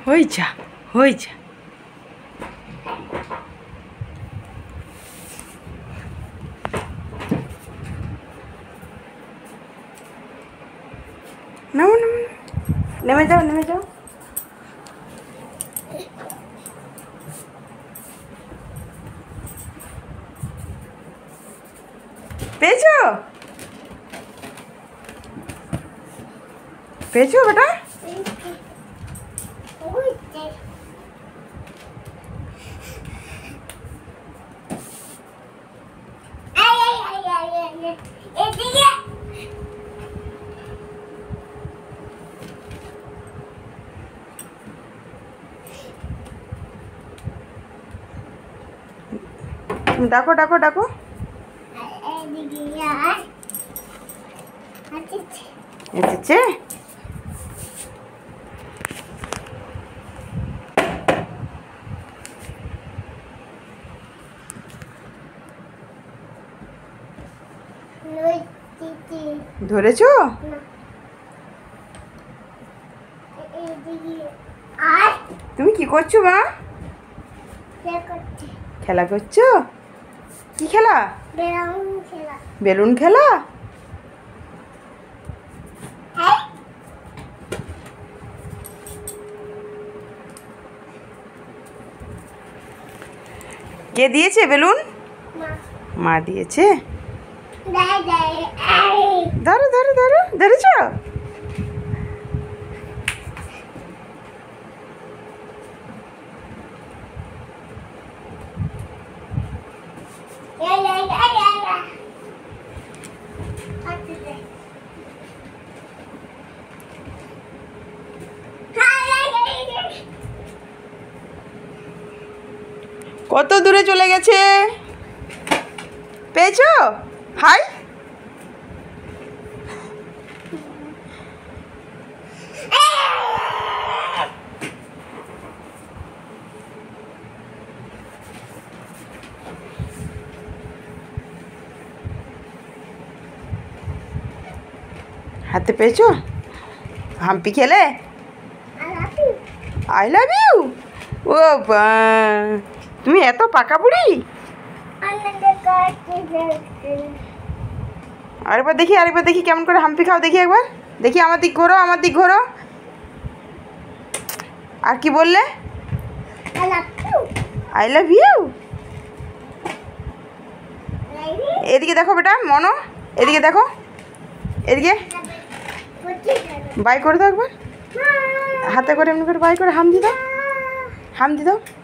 হয়ে যা হয়ে যা। নামো নামো, নেমে যাও নেমে যাও। পেয়েছো পেয়েছো বেটা? ডাকো ডাকো ডাকো। এসেছে? ধরেছো? তুমি কি করছো মা? খেলা করছো? কি খেলা? বেলুন খেলা। কে দিয়েছে বেলুন? মা দিয়েছে। ধরো ধরো ধরো, ধরেছ? কত দূরে চলে গেছে? পেয়েছো? হাই। হাতে পেয়েছো? হাম্পি খেলে? I love you. ও বা, তুমি এত পাকা বুড়ি। আরেকবার দেখি কেমন করে হাম্পি খাও দেখি একবার। দেখি আমার দিক ঘোরো, আমার দিক ঘোরো। আর কি বললে? I love you. এদিকে দেখো বেটা মনো, এদিকে দেখো, এদিকে বাই করে দাও একবার। হাতে করে এমনি করে বাই করে হাম দি দাও, হাম দি দাও।